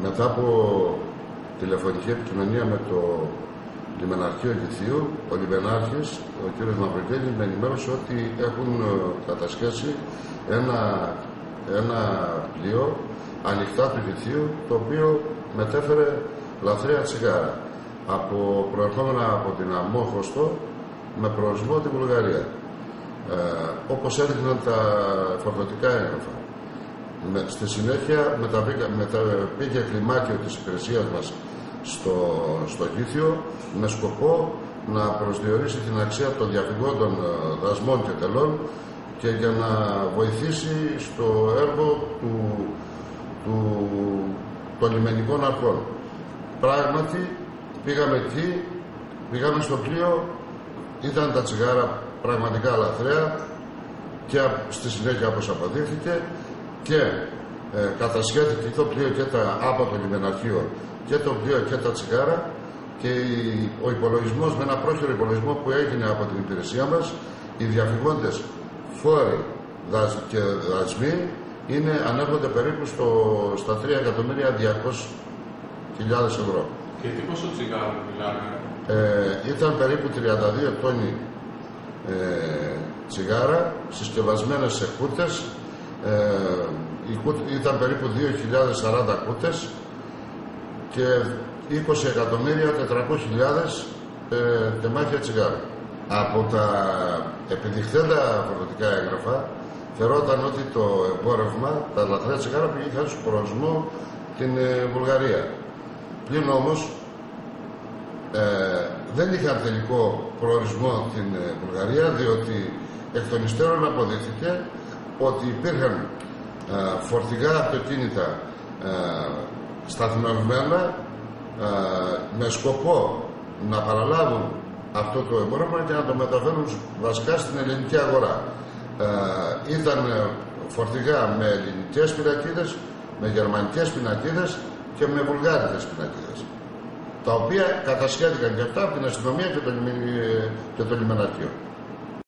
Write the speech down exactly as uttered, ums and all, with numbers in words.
μετά από τηλεφωνική επικοινωνία με το Λιμεναρχείο Κηφίου, ο Λιμενάρχης, ο κ. Μαυρογγέλης, με ενημέρωσε ότι έχουν κατασχέσει ένα, ένα πλοίο ανοιχτά του Κηφίου, το οποίο μετέφερε λαθρέα τσιγάρα από, προερχόμενα από την Αμόχωστο με προορισμό τη Βουλγαρία. Ε, όπως έδειχναν τα φορτωτικά έγγραφα. Με, στη συνέχεια μεταπήγε κλιμάκιο της υπηρεσίας μας στο, στο Κήφιο με σκοπό να προσδιορίσει την αξία των διαφυγόντων δασμών και τελών και για να βοηθήσει στο έργο του, του, των λιμενικών αρχών. Πράγματι πήγαμε εκεί, πήγαμε στο πλοίο, ήταν τα τσιγάρα πραγματικά λαθρέα και στη συνέχεια όπως αποδείχθηκε και ε, κατασχέθηκε το πλοίο και τα, από το λιμεναρχείο και το πλοίο και τα τσιγάρα και η, ο υπολογισμός με ένα πρόχειρο υπολογισμό που έγινε από την υπηρεσία μας, οι διαφυγόντες φόροι δασ, και δασμοί είναι, ανέρχονται περίπου στο, στα τρία εκατομμύρια διακόσιες χιλιάδες ευρώ. Και τι πόσο τσιγάρο μιλάμε? Ε, ήταν περίπου τριάντα δύο τόνοι ε, τσιγάρα συσκευασμένες σε κούτες. Ε, ήταν περίπου δύο χιλιάδες σαράντα κούτες και είκοσι εκατομμύρια τετρακόσιες χιλιάδες ε, τεμάχια τσιγάρα. Από τα επιδειχθέντα φορτωτικά έγγραφα φερόταν ότι το εμπόρευμα, τα λαθρέα τσιγάρα πήγε χάρη στον προορισμό την ε, Βουλγαρία. Πλην όμως ε, δεν είχαν τελικό προορισμό την ε, Βουλγαρία, διότι εκ των υστέρων αποδείχθηκε ότι υπήρχαν ε, φορτηγά αυτοκίνητα ε, σταθμευμένα ε, με σκοπό να παραλάβουν αυτό το εμπόρευμα και να το μεταφέρουν βασικά στην ελληνική αγορά. Ε, ήταν φορτηγά με ελληνικές πινακίδες, με γερμανικές πινακίδες και με βουλγάρικες πινακίδες, τα οποία κατασχέθηκαν και αυτά από την αστυνομία και το, και το λιμεναρχείο.